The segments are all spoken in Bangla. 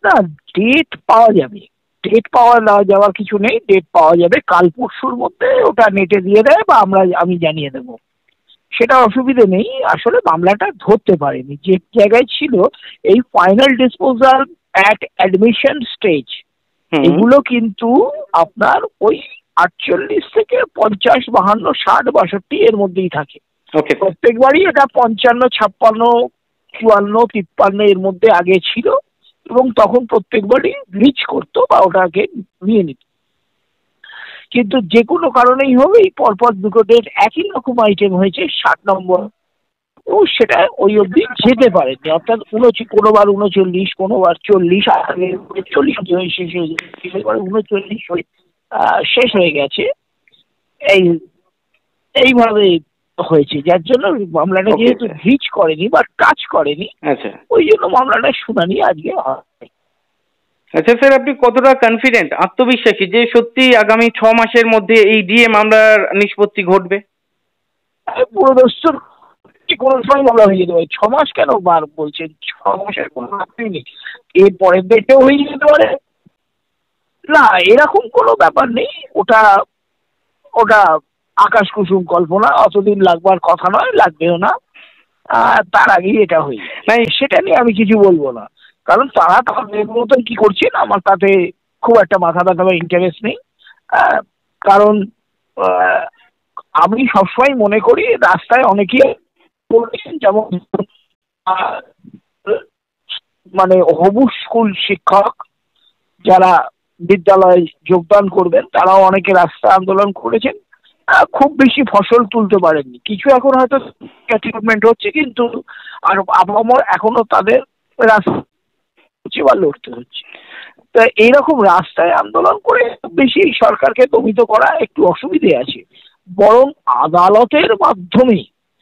না, ডেট পাওয়া যাবে, ডেট যাওয়ার কিছু নেই, ডেট পাওয়া যাবে কাল পরশুর মধ্যে, ওটা নেটে দিয়ে দেয় বা আমি জানিয়ে দেবো, সেটা অসুবিধে নেই। আসলে মামলাটা ধরতে পারেনি, যে জায়গায় ছিল এই final disposal at admission stage, এগুলো কিন্তু আপনার ওই 48 থেকে 50, 52, 60, 62 এর মধ্যেই থাকে প্রত্যেকবারই। এটা 55, 56, 54, 53 এর মধ্যে আগে ছিল, এবং তখন প্রত্যেকবারই রিচ করতো বা ওটাকে নিয়ে নিত। কিন্তু যে কোনো কারণেই হোক এই পরপর দুটো ডেট একই রকম আইটেম হয়েছে 60 নম্বর, ও সেটা ওই অবধি যেতে পারেনি, অর্থাৎ কোনোবার 39, কোনোবার 40, আগে 40 শেষ হয়ে গেছে, 39 শেষ হয়ে গেছে। এইভাবে হয়েছে, যার জন্য মামলাটা যেহেতু রিচ করেনি বা টাচ করেনি, ওই জন্য মামলাটা শুনানি আজকে হয়। আচ্ছা স্যার, আপনি কতটা কনফিডেন্ট, আত্মবিশ্বাসী যে সত্যি আগামী 6 মাসের মধ্যে এই ডিএ মামলার নিষ্পত্তি ঘটবে? পুরো দোস্তর কোনো সময় মামলা হয়ে যেতে পারে, 6 মাস কেন বার বলছেন, 6 মাসের কোনো ব্যাপারই নেই, এর পরের ডেটেও হয়ে যেতে পারে। না, এরকম কোনো ব্যাপার নেই, ওটা ওটা আকাশ কুসুম কল্পনা, অতদিন লাগবার কথা নয়, লাগবেও না, তার আগেই এটা হয়ে যায়, সেটা নিয়ে আমি কিছু বলবো না, কারণ তারা তাদের মতন কি করছেন আমার তাতে খুব একটা মাথা ব্যথা বা ইন্টারেস্ট নেই। কারণ আমি সবসময় মনে করি রাস্তায় অনেকেই বলছেন, যেমন মানে হবু স্কুল শিক্ষক যারা বিদ্যালয়ে যোগদান করবেন, তারাও অনেকে রাস্তা আন্দোলন করেছেন, খুব বেশি ফসল তুলতে পারেননি, কিছু এখন হয়তো অ্যাচিভমেন্ট হচ্ছে, কিন্তু আর আবহাওয়া এখনো তাদের রাস্তা বা লড়তে হচ্ছে। তা এইরকম রাস্তায় আন্দোলন করে বেশি সরকারকে দমিত করা একটু অসুবিধে আছে, বরং আদালতের মাধ্যমে,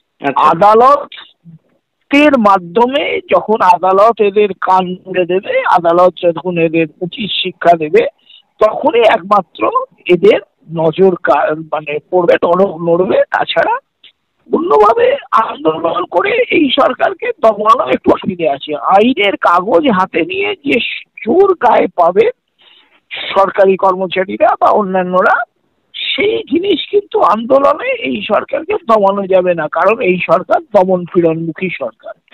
আদালতের মাধ্যমে যখন আদালত এদের কান মুড়ে দেবে, আদালত যখন এদের উচিত শিক্ষা দেবে, তখনই একমাত্র এদের নজর মানে পড়বে, টনক নড়বে। তাছাড়া অন্যভাবে আন্দোলন করে এই সরকারকে দমানো একটু অসুবিধে আছে। আইনের কাগজ হাতে নিয়ে যে জোর গায়ে পাবে সরকারি কর্মচারীরা বা অন্যান্যরা, সেই জিনিস কিন্তু আন্দোলনে এই সরকারকে দমানো যাবে না, কারণ এই সরকার দমন পীড়নমুখী সরকার।